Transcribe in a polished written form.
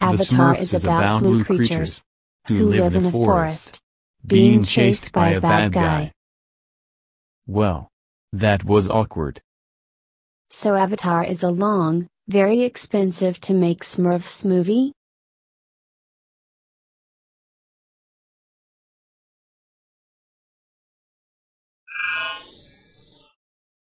Avatar is about blue creatures who live in a forest, being chased by a bad guy. Well, that was awkward. So Avatar is a long, very expensive to make Smurfs movie?